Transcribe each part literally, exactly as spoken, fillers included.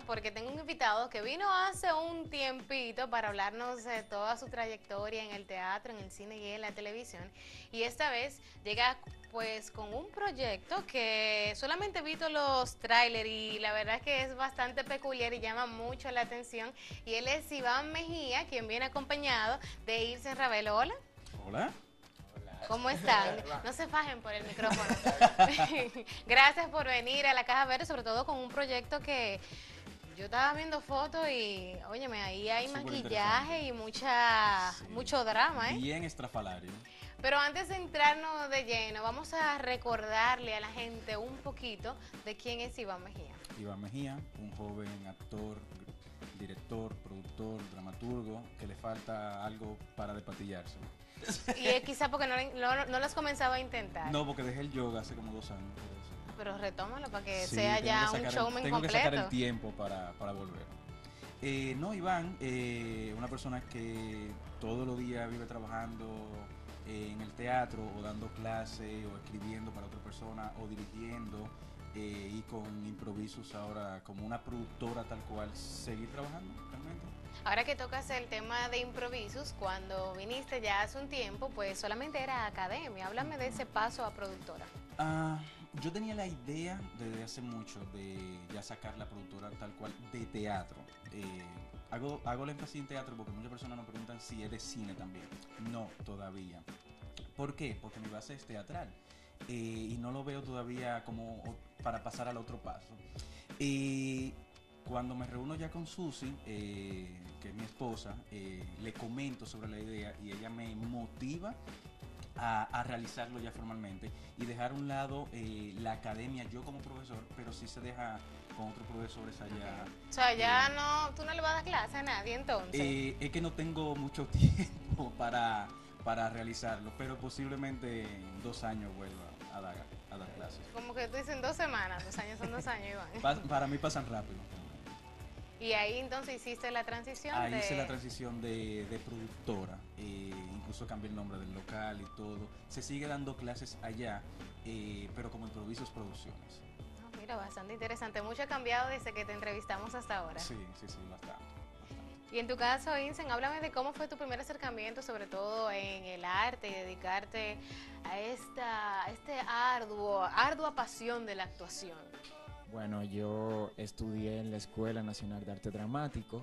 porque tengo un invitado que vino hace un tiempito para hablarnos de toda su trayectoria en el teatro, en el cine y en la televisión. Y esta vez llega pues con un proyecto que solamente he visto los trailers y la verdad es que es bastante peculiar y llama mucho la atención. Y él es Iván Mejía, quien viene acompañado de Ilse Ravelo. Hola. Hola. ¿Cómo están? No se fajen por el micrófono. Gracias por venir a la Caja Verde, sobre todo con un proyecto que yo estaba viendo fotos y, óyeme, ahí hay Súper maquillaje y mucha, sí. mucho drama, ¿eh? Bien estrafalario. Pero antes de entrarnos de lleno, vamos a recordarle a la gente un poquito de quién es Iván Mejía. Iván Mejía, un joven actor, director, productor, dramaturgo, que le falta algo para despatillarse. Y es quizá porque no, no, no lo has comenzado a intentar. No, porque dejé el yoga hace como dos años. Por eso. Pero retómalo para que Sí, sea tengo ya que un sacar showman el, tengo completo. que sacar el tiempo para, para volver. Eh, no, Iván, eh, una persona que todos los días vive trabajando eh, en el teatro o dando clases o escribiendo para otra persona o dirigiendo eh, y con improvisos ahora como una productora tal cual, seguir trabajando realmente. Ahora que tocas el tema de improvisos, cuando viniste ya hace un tiempo, pues solamente era academia. Háblame de ese paso a productora. Uh, yo tenía la idea desde hace mucho de ya sacar la productora tal cual de teatro. Eh, hago, hago el énfasis en teatro porque muchas personas nos preguntan si es de cine también. No, todavía. ¿Por qué? Porque mi base es teatral eh, y no lo veo todavía como para pasar al otro paso. Eh, Cuando me reúno ya con Susi, eh, que es mi esposa, eh, le comento sobre la idea y ella me motiva a, a realizarlo ya formalmente y dejar a un lado eh, la academia yo como profesor, pero sí se deja con otros profesores allá. Okay. O sea, ya eh, no, tú no le vas a dar clase a nadie entonces. Eh, es que no tengo mucho tiempo para, para realizarlo, pero posiblemente en dos años vuelva a dar, a dar clases. Como que tú dices en dos semanas, dos años son dos años, Iván. Pa, para mí pasan rápido. Y ahí entonces hiciste la transición Ahí de... hice la transición de, de productora, eh, incluso cambié el nombre del local y todo. Se sigue dando clases allá, eh, pero como improvisos producciones. Oh, mira, bastante interesante. Mucho ha cambiado desde que te entrevistamos hasta ahora. Sí, sí, sí, bastante. bastante. Y en tu caso, Incen, háblame de cómo fue tu primer acercamiento, sobre todo en el arte y dedicarte a esta a este arduo, ardua pasión de la actuación. Bueno, yo estudié en la Escuela Nacional de Arte Dramático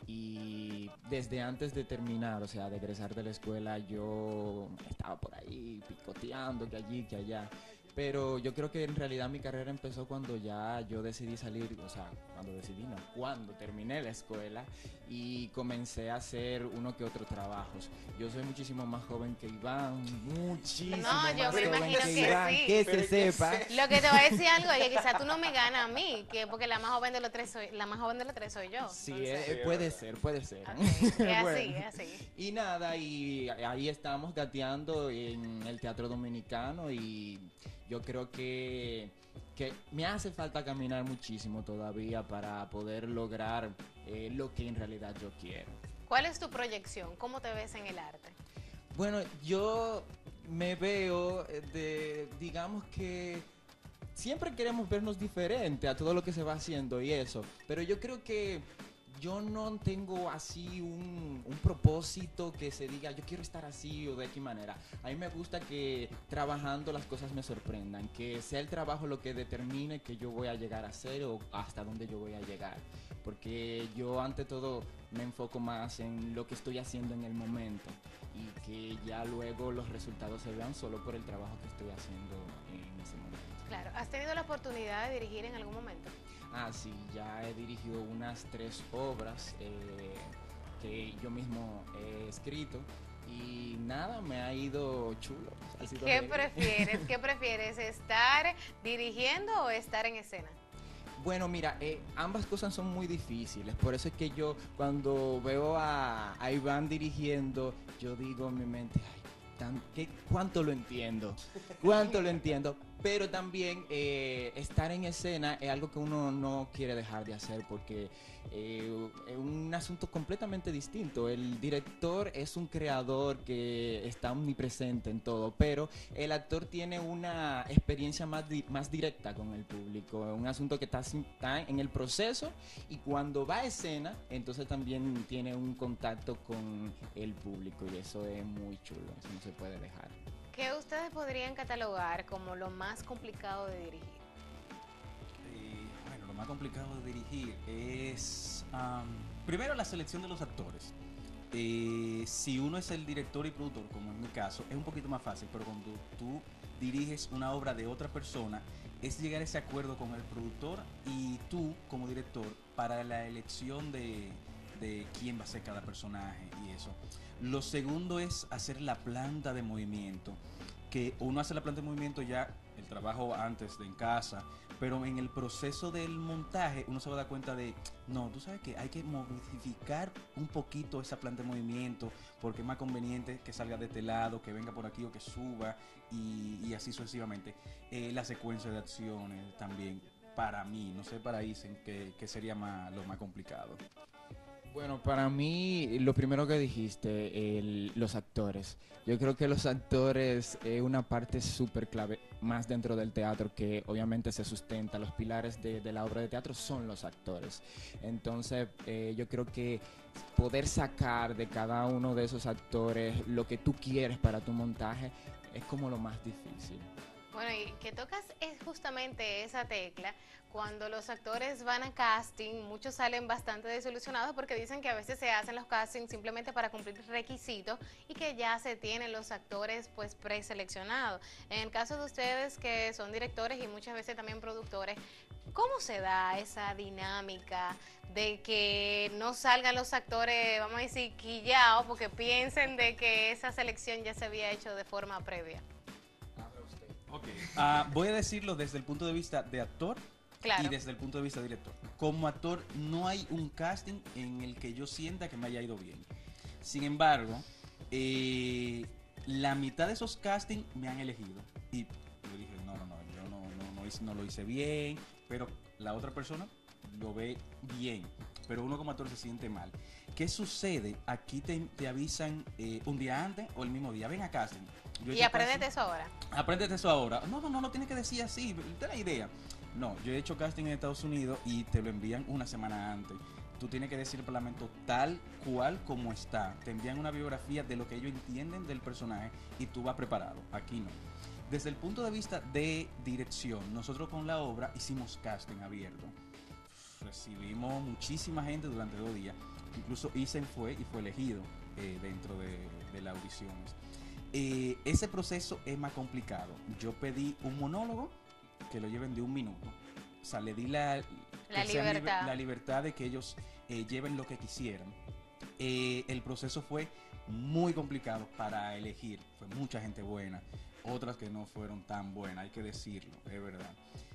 y desde antes de terminar, o sea, de egresar de la escuela, yo estaba por ahí picoteando que allí, que allá. Pero yo creo que en realidad mi carrera empezó cuando ya yo decidí salir, o sea, cuando decidí, no, cuando terminé la escuela y comencé a hacer uno que otro trabajos. Yo soy muchísimo más joven que Iván, muchísimo No, yo más me joven imagino que que Iván, sí. que se sepa. Lo que te voy a decir algo es que quizás tú no me ganas a mí, que porque la más joven de los tres soy, la más joven de los tres soy yo. Sí, entonces... eh, puede ser, puede ser. Okay. Es Bueno. así, es así. Y nada, y ahí estamos gateando en el Teatro Dominicano y yo creo que, que me hace falta caminar muchísimo todavía para poder lograr eh, lo que en realidad yo quiero. ¿Cuál es tu proyección? ¿Cómo te ves en el arte? Bueno, yo me veo de, digamos que siempre queremos vernos diferente a todo lo que se va haciendo y eso, pero yo creo que yo no tengo así un, un propósito que se diga yo quiero estar así o de qué manera. A mí me gusta que trabajando las cosas me sorprendan, que sea el trabajo lo que determine que yo voy a llegar a ser o hasta dónde yo voy a llegar. Porque yo ante todo me enfoco más en lo que estoy haciendo en el momento y que ya luego los resultados se vean solo por el trabajo que estoy haciendo en ese momento. Claro, ¿has tenido la oportunidad de dirigir en algún momento? Ah, sí, ya he dirigido unas tres obras eh, que yo mismo he escrito y nada, me ha ido chulo. Ha sido ¿Qué re- prefieres? ¿Qué prefieres? ¿Estar dirigiendo o estar en escena? Bueno, mira, eh, ambas cosas son muy difíciles, por eso es que yo cuando veo a, a Iván dirigiendo, yo digo en mi mente, ay, tan, qué, cuánto lo entiendo, cuánto lo entiendo. Pero también eh, estar en escena es algo que uno no quiere dejar de hacer porque eh, es un asunto completamente distinto. El director es un creador que está omnipresente en todo, pero el actor tiene una experiencia más, di más directa con el público. Es un asunto que está, está en el proceso y cuando va a escena, entonces también tiene un contacto con el público y eso es muy chulo, eso no se puede dejar. ¿Qué ustedes podrían catalogar como lo más complicado de dirigir? Eh, bueno, lo más complicado de dirigir es um, primero la selección de los actores. Eh, si uno es el director y productor, como en mi caso, es un poquito más fácil, pero cuando tú diriges una obra de otra persona, es llegar a ese acuerdo con el productor y tú como director para la elección de, de quién va a ser cada personaje y eso. Lo segundo es hacer la planta de movimiento, que uno hace la planta de movimiento ya, el trabajo antes de en casa, pero en el proceso del montaje uno se va a dar cuenta de, no, tú sabes que hay que modificar un poquito esa planta de movimiento, porque es más conveniente que salga de este lado, que venga por aquí o que suba, y, y así sucesivamente. Eh, la secuencia de acciones también, para mí, no sé para Isen, que, que sería más, lo más complicado. Bueno, para mí lo primero que dijiste, el, los actores. Yo creo que los actores es una parte súper clave más dentro del teatro que obviamente se sustenta. Los pilares de, de la obra de teatro son los actores. Entonces eh, yo creo que poder sacar de cada uno de esos actores lo que tú quieres para tu montaje es como lo más difícil. Bueno, y que tocas es justamente esa tecla. Cuando los actores van a casting, muchos salen bastante desilusionados porque dicen que a veces se hacen los castings simplemente para cumplir requisitos y que ya se tienen los actores pues preseleccionados. En el caso de ustedes que son directores y muchas veces también productores, ¿cómo se da esa dinámica de que no salgan los actores, vamos a decir, quillados porque piensen de que esa selección ya se había hecho de forma previa? Okay. Uh, voy a decirlo desde el punto de vista de actor. Claro. Y desde el punto de vista de director. Como actor no hay un casting en el que yo sienta que me haya ido bien. Sin embargo, eh, la mitad de esos castings me han elegido. Y yo dije, no, no, no, yo no, no, no, hice, no lo hice bien, pero la otra persona lo ve bien. Pero uno como actor se siente mal. ¿Qué sucede? Aquí te, te avisan eh, un día antes o el mismo día. Ven a casting. Yo y apréndete eso ahora. Apréndete eso ahora. No, no, no, no tienes que decir así. Ten la idea. No, yo he hecho casting en Estados Unidos y te lo envían una semana antes. Tú tienes que decir el parlamento tal cual como está. Te envían una biografía de lo que ellos entienden del personaje y tú vas preparado. Aquí no. Desde el punto de vista de dirección, nosotros con la obra hicimos casting abierto. Recibimos muchísima gente durante dos días. Incluso Isen fue y fue elegido eh, dentro de, de las audiciones. Eh, ese proceso es más complicado. Yo pedí un monólogo que lo lleven de un minuto. O sea, le di la, la, libertad. la libertad de que ellos eh, lleven lo que quisieran. Eh, el proceso fue muy complicado para elegir. Fue mucha gente buena, otras que no fueron tan buenas, hay que decirlo, es verdad.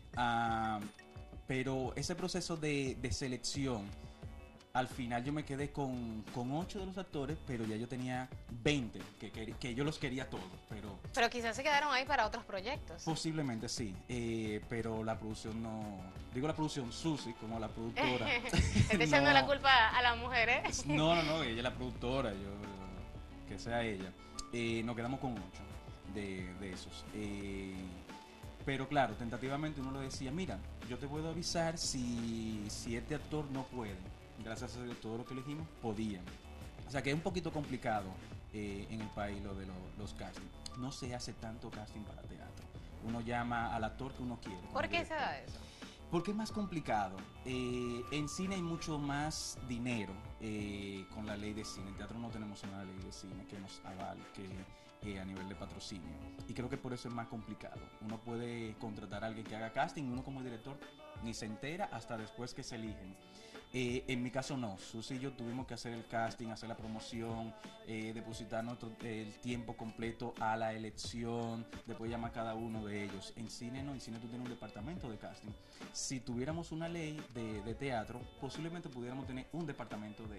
Uh, pero ese proceso de, de selección, al final yo me quedé con, con ocho de los actores, pero ya yo tenía veinte, que, que, que yo los quería todos, pero... Pero quizás se quedaron ahí para otros proyectos. Posiblemente sí, eh, pero la producción no... Digo la producción, Susi, como la productora. Estoy echando no, la culpa a las mujeres. no, no, no, ella es la productora, yo, que sea ella. Eh, nos quedamos con ocho de, de esos. Eh, pero claro, tentativamente uno le decía, mira, yo te puedo avisar si, si este actor no puede. Gracias a Dios, todo lo que elegimos podían. O sea que es un poquito complicado eh, en el país lo de lo, los castings. No se hace tanto casting para teatro. Uno llama al actor que uno quiere. ¿Por qué se da eso? Porque es más complicado. Eh, en cine hay mucho más dinero eh, con la ley de cine. En teatro no tenemos una ley de cine que nos avale que, eh, a nivel de patrocinio. Y creo que por eso es más complicado. Uno puede contratar a alguien que haga casting, uno como director ni se entera hasta después que se eligen. Eh, en mi caso no, Susi y yo tuvimos que hacer el casting, hacer la promoción, eh, depositar nuestro, eh, el tiempo completo a la elección, después llamar a cada uno de ellos. En cine no, en cine tú tienes un departamento de casting. Si tuviéramos una ley de, de teatro, posiblemente pudiéramos tener un departamento de,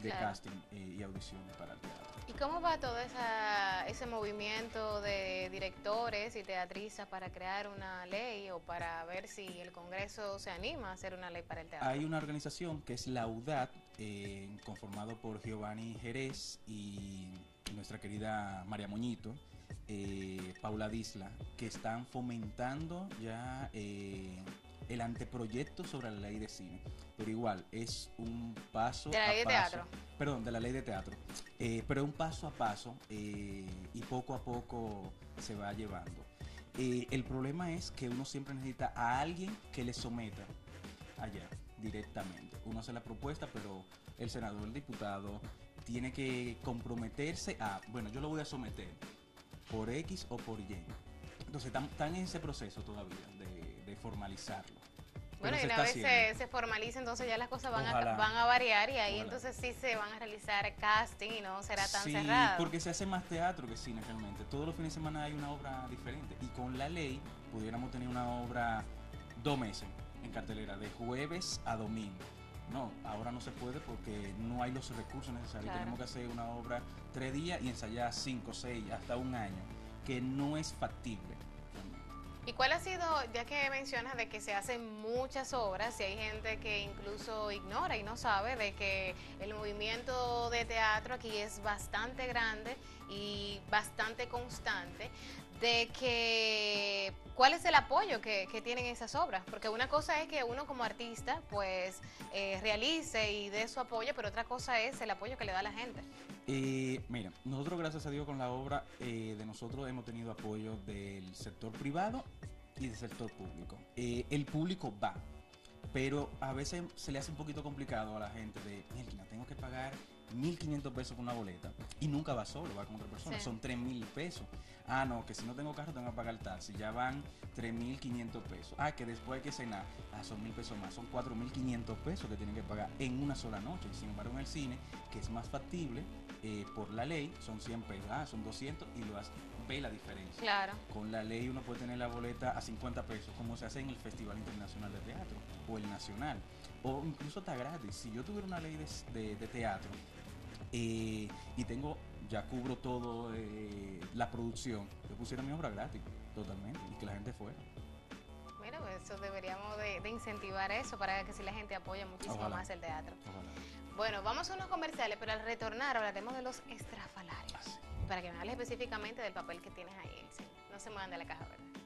de Claro. casting eh, y audiciones para el teatro. ¿Y cómo va todo esa, ese movimiento de directores y teatristas para crear una ley o para ver si el Congreso se anima a hacer una ley para el teatro? Hay una organización que es la U D A T, eh, conformado por Giovanni Jerez y nuestra querida María Moñito, eh, Paula Disla, que están fomentando ya eh, el anteproyecto sobre la ley de cine. Pero igual, es un paso De la a ley de paso. teatro. Perdón, de la ley de teatro. Eh, pero un paso a paso eh, y poco a poco se va llevando. Eh, el problema es que uno siempre necesita a alguien que le someta allá directamente. Uno hace la propuesta, pero el senador, el diputado, tiene que comprometerse a, bueno, yo lo voy a someter por X o por Y. Entonces están, están en ese proceso todavía de, de formalizarlo. Bueno, Pero y se una está vez haciendo. se, se formaliza, entonces ya las cosas van a, Ojalá. van a variar y ahí Ojalá. entonces sí se van a realizar casting y no será tan Sí, cerrado. porque se hace más teatro que cine realmente. Todos los fines de semana hay una obra diferente. Y con la ley pudiéramos tener una obra dos meses en cartelera, de jueves a domingo. No, ahora no se puede porque no hay los recursos necesarios. Claro. Tenemos que hacer una obra tres días y ensayar cinco, seis, hasta un año, que no es factible realmente. ¿Y cuál ha sido, ya que mencionas de que se hacen muchas obras, y hay gente que incluso ignora y no sabe de que el movimiento de teatro aquí es bastante grande y bastante constante, de que cuál es el apoyo que, que tienen esas obras? Porque una cosa es que uno como artista pues eh, realice y dé su apoyo, pero otra cosa es el apoyo que le da la gente. Eh, mira, nosotros gracias a Dios con la obra eh, de nosotros hemos tenido apoyo del sector privado y del sector público. Eh, el público va, pero a veces se le hace un poquito complicado a la gente de, mira, tengo que pagar mil quinientos pesos con una boleta y nunca va solo, va con otra persona, Sí. son tres mil pesos. Ah, no, que si no tengo carro tengo que pagar taxi, ya van tres mil quinientos pesos. Ah, que después hay que cenar, ah, son mil pesos más, son cuatro mil quinientos pesos que tienen que pagar en una sola noche. Sin embargo, en el cine, que es más factible, eh, por la ley, son cien pesos, ah, son doscientos y lo hace, ve la diferencia. Claro. Con la ley uno puede tener la boleta a cincuenta pesos, como se hace en el Festival Internacional de Teatro o el Nacional, o incluso está gratis. Si yo tuviera una ley de, de, de teatro eh, y tengo, ya cubro todo eh, la producción, yo pusiera mi obra gratis, totalmente, y que la gente fuera. Mira, pues eso deberíamos de, de incentivar eso para que si la gente apoya muchísimo Ojalá. más el teatro. Ojalá. Bueno, vamos a unos comerciales, pero al retornar hablaremos de los estrafalarios. Así. Para que me hables específicamente del papel que tienes ahí, Elsie. No se muevan de la caja verde.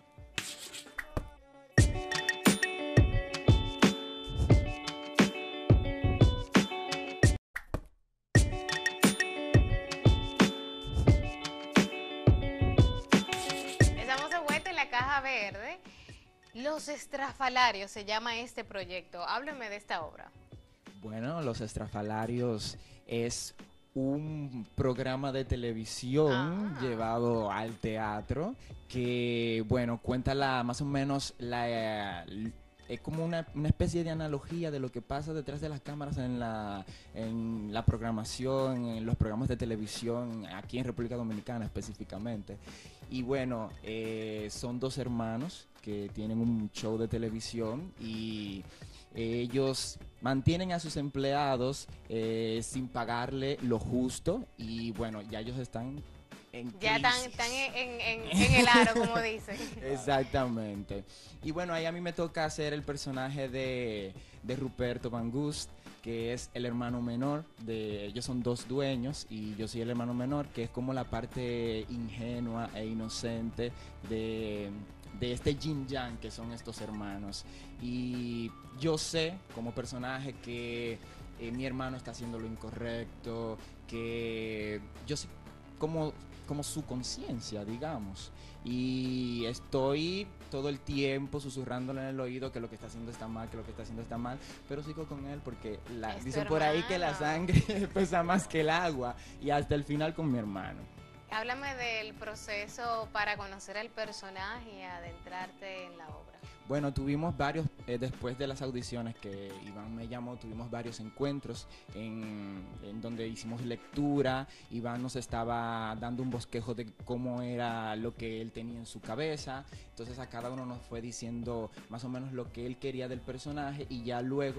Estamos de vuelta en la caja verde. Los estrafalarios se llama este proyecto. Hábleme de esta obra. Bueno, Los Estrafalarios es un programa de televisión Ah. llevado al teatro que, bueno, cuenta la más o menos la... eh, es como una, una especie de analogía de lo que pasa detrás de las cámaras en la, en la programación, en los programas de televisión, aquí en República Dominicana específicamente. Y bueno, eh, son dos hermanos que tienen un show de televisión y ellos mantienen a sus empleados eh, sin pagarle lo justo y bueno, ya ellos están en Ya están, crisis. están en, en- en- en el aro, como dicen. Exactamente. Y bueno, ahí a mí me toca hacer el personaje de, de Ruperto Van Gust, que es el hermano menor de ellos, son dos dueños y yo soy el hermano menor, que es como la parte ingenua e inocente de, de este yin yang que son estos hermanos. Y yo sé como personaje que eh, mi hermano está haciendo lo incorrecto, que yo sé como, como su conciencia, digamos. Y estoy todo el tiempo susurrándole en el oído que lo que está haciendo está mal, que lo que está haciendo está mal, pero sigo con él porque la, Es tu dicen por ahí que la hermano. sangre pesa más que el agua y hasta el final con mi hermano. Háblame del proceso para conocer al personaje y adentrarte en la obra. Bueno, tuvimos varios, eh, después de las audiciones que Iván me llamó, tuvimos varios encuentros en, en donde hicimos lectura. Iván nos estaba dando un bosquejo de cómo era lo que él tenía en su cabeza. Entonces a cada uno nos fue diciendo más o menos lo que él quería del personaje y ya luego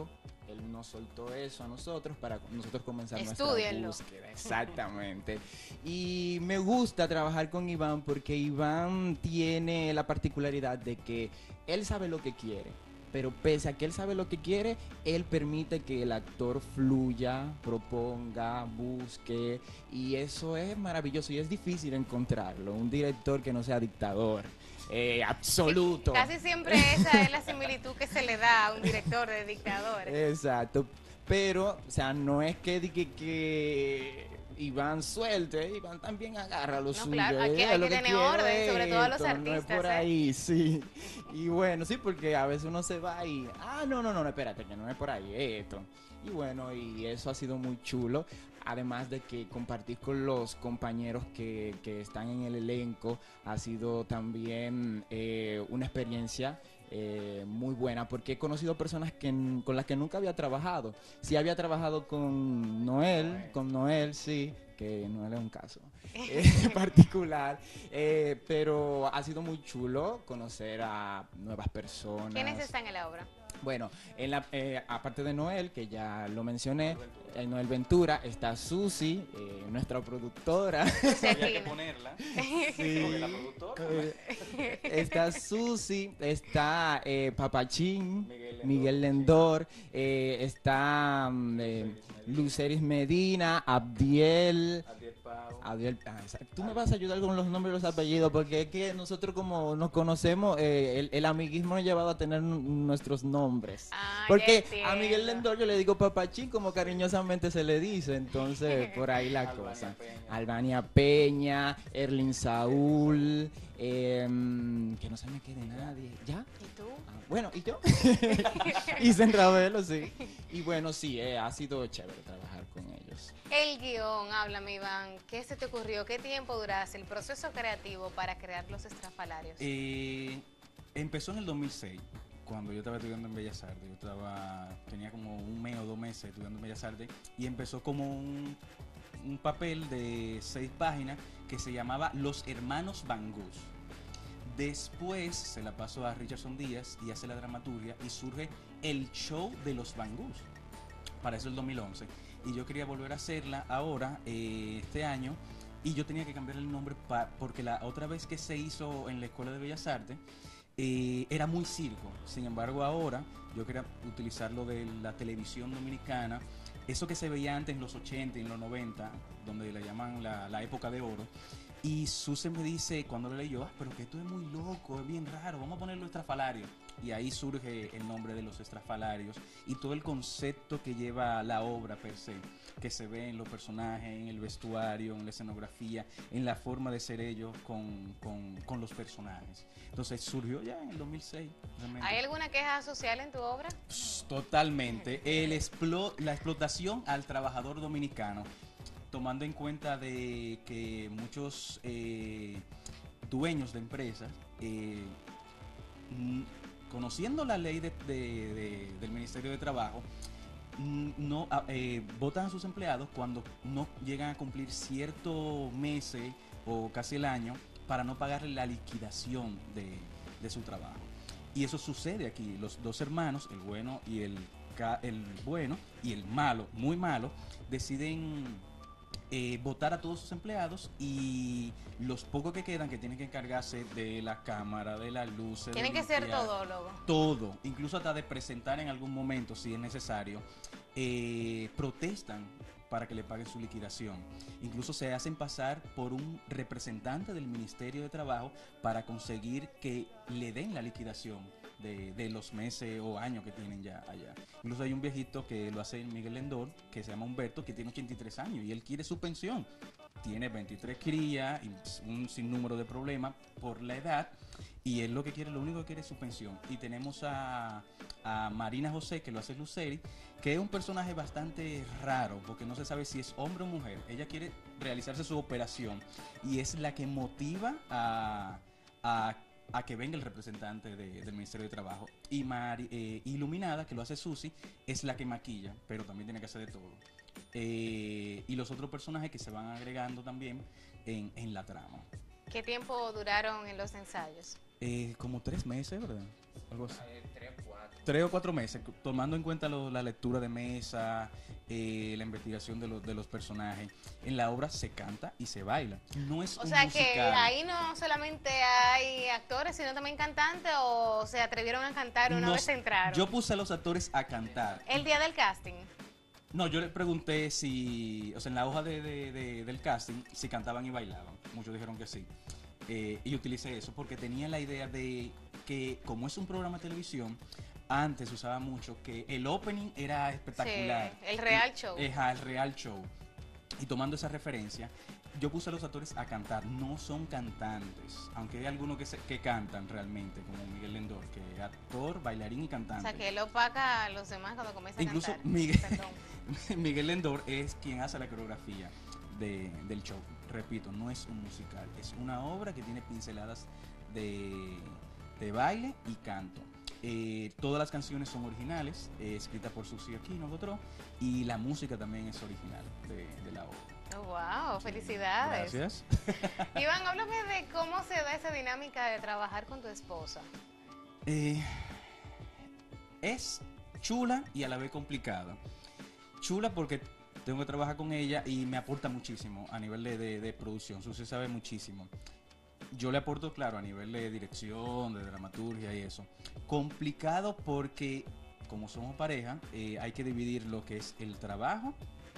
él nos soltó eso a nosotros para nosotros comenzar Estúdienlo. nuestra búsqueda. Exactamente. Y me gusta trabajar con Iván porque Iván tiene la particularidad de que él sabe lo que quiere. Pero pese a que él sabe lo que quiere, él permite que el actor fluya, proponga, busque, y eso es maravilloso y es difícil encontrarlo. Un director que no sea dictador, eh, absoluto. Sí, casi siempre esa es la similitud que se le da a un director de dictador. Exacto, pero, o sea, no es que, que, que Iván suelte, Iván también agarra lo No, suyo. claro, hay que, eh, hay lo que tener quiero orden, sobre todo a los esto, artistas. No es por ¿eh? ahí, sí. Y bueno, sí, porque a veces uno se va y, ah, no, no, no, no, espérate, que no es por ahí, es esto. Y bueno, y eso ha sido muy chulo. Además de que compartir con los compañeros que, que están en el elenco ha sido también eh, una experiencia eh, muy buena, porque he conocido personas que, con las que nunca había trabajado. Sí había trabajado con Noel, con Noel, sí, que Noel es un caso eh, particular, eh, pero ha sido muy chulo conocer a nuevas personas. ¿Quiénes están en la obra? Bueno, en la, eh, aparte de Noel, que ya lo mencioné, eh, Noel Ventura, está Susi, eh, nuestra productora. Había que ponerla. Sí. Porque la productora. Eh, está Susi, está eh, Papachín, Miguel Lendor, Miguel Lendor, eh, está mm, eh, Luceris Medina, Abdiel. Adiel Pau. Abdiel, ah, exacto. Tú me vas a ayudar con los nombres y los apellidos, porque es que nosotros como nos conocemos, eh, el, el amiguismo nos ha llevado a tener n- nuestros nombres. Ah, ya Porque entiendo. a Miguel Lendor yo le digo Papachín, como cariñosamente se le dice, entonces por ahí la Albania cosa. Peña. Albania Peña, Erlin Saúl, eh, que no se me quede nadie. ¿Ya? ¿Y tú? Ah, bueno, ¿y yo? Y Ravelo, sí. Y bueno, sí, eh, ha sido chévere trabajar con ellos. El guión, háblame Iván, ¿qué se te ocurrió? ¿Qué tiempo duraste? El proceso creativo para crear los estrafalarios. Eh, empezó en el dos mil seis, cuando yo estaba estudiando en Bellas Artes. Yo estaba, tenía como un mes o dos meses estudiando en Bellas Artes y empezó como un, un papel de seis páginas que se llamaba Los Hermanos Van Gogh. Después se la pasó a Richardson Díaz y hace la dramaturgia y surge El Show de los Van Gogh. Para eso el dos mil once. Y yo quería volver a hacerla ahora, eh, este año, y yo tenía que cambiar el nombre pa- porque la otra vez que se hizo en la Escuela de Bellas Artes eh, era muy circo. Sin embargo, ahora yo quería utilizarlo de la televisión dominicana, eso que se veía antes en los ochenta y en los noventa, donde le llaman la, la época de oro. Y Susan me dice, cuando lo leí yo, ah, pero que esto es muy loco, es bien raro, vamos a ponerlo estrafalario. Y ahí surge el nombre de los estrafalarios y todo el concepto que lleva la obra per se, que se ve en los personajes, en el vestuario, en la escenografía, en la forma de ser ellos con, con, con los personajes. Entonces surgió ya en el dos mil seis. Realmente. ¿Hay alguna queja social en tu obra? Pss, Totalmente. El explo- la explotación al trabajador dominicano, tomando en cuenta de que muchos eh, dueños de empresas, eh, mm, conociendo la ley de- de- de- del Ministerio de Trabajo, mm, no ah, eh, votan a sus empleados cuando no llegan a cumplir ciertos meses o casi el año para no pagarle la liquidación de, de su trabajo. Y eso sucede aquí. Los dos hermanos, el bueno y el, ca- el bueno y el malo, muy malo, deciden eh, votar a todos sus empleados y los pocos que quedan que tienen que encargarse de la cámara, de la luz, de Tienen que ser limpiar, todólogos. todo, incluso hasta de presentar en algún momento si es necesario, eh, protestan para que le paguen su liquidación. Incluso se hacen pasar por un representante del Ministerio de Trabajo para conseguir que le den la liquidación de, de los meses o años que tienen ya allá. Incluso hay un viejito que lo hace en Miguel Lendor, que se llama Humberto, que tiene ochenta y tres años y él quiere su pensión. Tiene veintitrés crías y un sinnúmero de problemas por la edad y él lo que quiere, lo único que quiere es su pensión. Y tenemos a, a Marina José, que lo hace Luceri, que es un personaje bastante raro porque no se sabe si es hombre o mujer. Ella quiere realizarse su operación y es la que motiva a, a, a que venga el representante de- del Ministerio de Trabajo. Y Mari- eh, Iluminada, que lo hace Susi, es la que maquilla, pero también tiene que hacer de todo. Eh, y los otros personajes que se van agregando también en, en la trama. ¿Qué tiempo duraron en los ensayos? Eh, como tres meses, ¿verdad? Algo así. Eh, tres, cuatro. tres o cuatro meses, tomando en cuenta lo- la lectura de mesa, eh, la investigación de, los de los personajes. En la obra se canta y se baila. No es O un sea musical. que ahí no solamente hay actores, sino también cantantes, o se atrevieron a cantar una Nos- vez entraron. Yo puse a los actores a cantar. El día del casting. No, yo le pregunté si, o sea, en la hoja de, de- de- del casting, si cantaban y bailaban. Muchos dijeron que sí. Eh, y utilicé eso porque tenía la idea de que, como es un programa de televisión, antes se usaba mucho que el opening era espectacular. Sí, el real show. Y- Ajá, el real show. Y tomando esa referencia, yo puse a los actores a cantar. No son cantantes, aunque hay algunos que, se- que cantan realmente, como Miguel Lendor, que es actor, bailarín y O cantante. sea que él opaca a los demás cuando comienza Incluso a cantar. Miguel- Perdón. Miguel Lendor es quien hace la coreografía de- del show. Repito, no es un musical, es una obra que tiene pinceladas de, de baile y canto. Eh, todas las canciones son originales, eh, escritas por Susi Aquino Botró, y la música también es original de, de la obra. Oh, wow, felicidades. Gracias. Iván, háblame de cómo se da esa dinámica de trabajar con tu esposa. Eh, es chula y a la vez complicada. Chula porque tengo que trabajar con ella y me aporta muchísimo a nivel de, de- de producción. Susi sabe muchísimo. Yo le aporto, claro, a nivel de dirección, de dramaturgia y eso. Complicado porque, como somos pareja, eh, hay que dividir lo que es el trabajo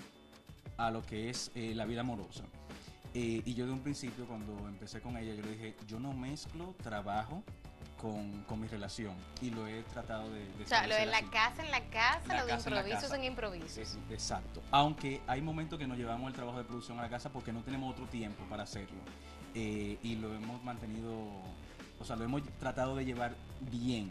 a lo que es eh, la vida amorosa. Eh, y yo de un principio, cuando empecé con ella, yo le dije, yo no mezclo trabajo con, con mi relación. Y lo he tratado de... de O sea, lo de establecer la así. casa en la casa, La lo de casa en la improvisos casa. en improvisos. Es- exacto. Aunque hay momentos que nos llevamos el trabajo de producción a la casa porque no tenemos otro tiempo para hacerlo. Eh, y lo hemos mantenido, o sea, lo hemos tratado de llevar bien.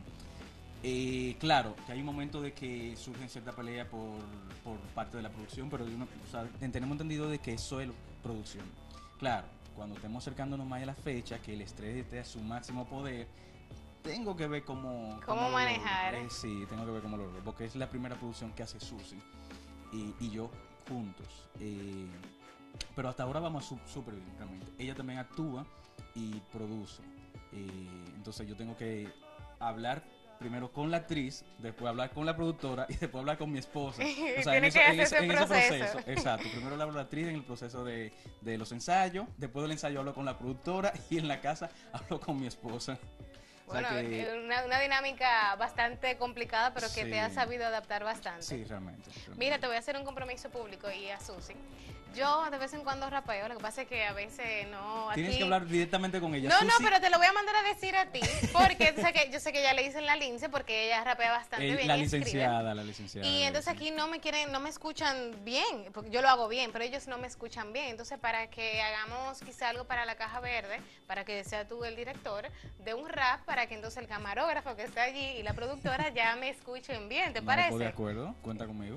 Eh, claro, que hay un momento de que surgen cierta pelea por, por parte de la producción, pero de uno- o sea, tenemos entendido de que eso es producción. Claro, cuando estemos acercándonos más a la fecha, que el estrés esté a su máximo poder, tengo que ver cómo... ¿Cómo lo logro. manejar? Eh, sí, tengo que ver cómo lo logro, porque es la primera producción que hace Susi y, y yo juntos. Eh, pero hasta ahora vamos su- súper bien, realmente. Ella también actúa y produce. Eh, entonces yo tengo que hablar primero con la actriz, después hablar con la productora y después hablar con mi esposa. O sea, en, Tiene eso- que en hacer ese, ese en ese proceso. proceso. Exacto. Primero le hablo a la actriz en el proceso de, de los ensayos, después del ensayo hablo con la productora y en la casa hablo con mi esposa. O sea Bueno, que- eh, una, una dinámica bastante complicada, pero que Sí. te has sabido adaptar bastante. sí, realmente, realmente. Mira, te voy a hacer un compromiso público y a Susi. Yo de vez en cuando rapeo, lo que pasa es que a veces no. Aquí... Tienes que hablar directamente con ella. No, no, Susi, pero te lo voy a mandar a decir a ti, porque tú sabes que, yo sé que ya le dicen la lince, porque ella rapea bastante eh, bien la y escribe. licenciada, la licenciada. Y entonces sí. aquí no me quieren, no me escuchan bien, porque yo lo hago bien, pero ellos no me escuchan bien. Entonces, para que hagamos quizá algo para la caja verde, para que sea tú el director de un rap, para que entonces el camarógrafo que está allí y la productora ya me escuchen bien, ¿te No, parece? pues, de acuerdo, cuenta conmigo.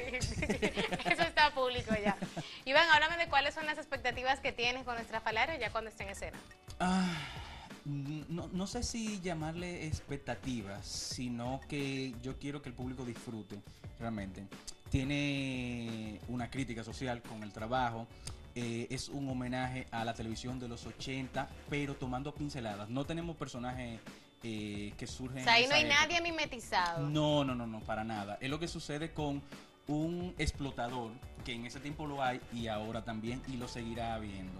Eso está público ya. Iván, háblame de cuáles son las expectativas que tienes con nuestra Falaria ya cuando esté en escena. Ah, no, no sé si llamarle expectativas, sino que yo quiero que el público disfrute realmente. Tiene una crítica social con el trabajo, eh, es un homenaje a la televisión de los ochenta, pero tomando pinceladas. No tenemos personajes eh, que surgen O sea, ahí en no esa hay época. nadie mimetizado. No, no, no, no, para nada. Es lo que sucede con un explotador, que en ese tiempo lo hay y ahora también, y lo seguirá habiendo.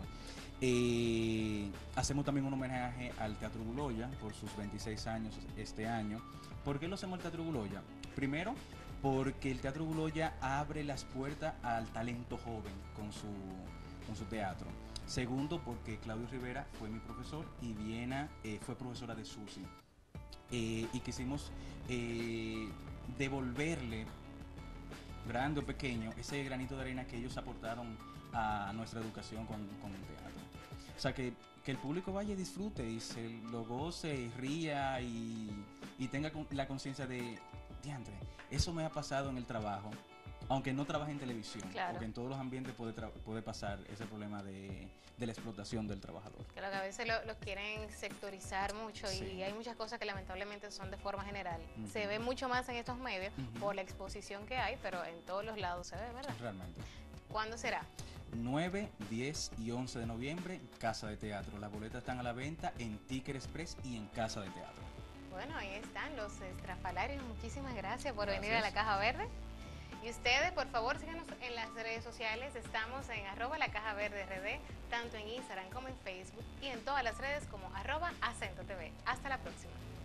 Eh, hacemos también un homenaje al Teatro Buloya por sus veintiséis años este año. ¿Por qué lo hacemos al Teatro Buloya? Primero, porque el Teatro Buloya abre las puertas al talento joven con su, con su teatro. Segundo, porque Claudio Rivera fue mi profesor y Viena eh, fue profesora de Susi. Eh, y quisimos eh, devolverle, grande o pequeño, ese granito de arena que ellos aportaron a nuestra educación con, con el teatro. O sea, que, que el público vaya y disfrute y se lo goce y ría y, y tenga con- la conciencia de, diantre, eso me ha pasado en el trabajo, aunque no trabaje en televisión, Claro. porque en todos los ambientes puede, tra- puede pasar ese problema de, de la explotación del trabajador. Creo que a veces lo, lo quieren sectorizar mucho y Sí. hay muchas cosas que lamentablemente son de forma general. Ujú. Se ve mucho más en estos medios Ujú. por la exposición que hay, pero en todos los lados se ve, ¿verdad? Realmente. ¿Cuándo será? nueve, diez y once de noviembre, Casa de Teatro. Las boletas están a la venta en Ticket Express y en Casa de Teatro. Bueno, ahí están los estrafalarios. Muchísimas gracias por Gracias. venir a la Caja Verde. Y ustedes, por favor, síganos en las redes sociales. Estamos en arroba la Caja Verde R D, tanto en Instagram como en Facebook y en todas las redes como arroba acento T V. Hasta la próxima.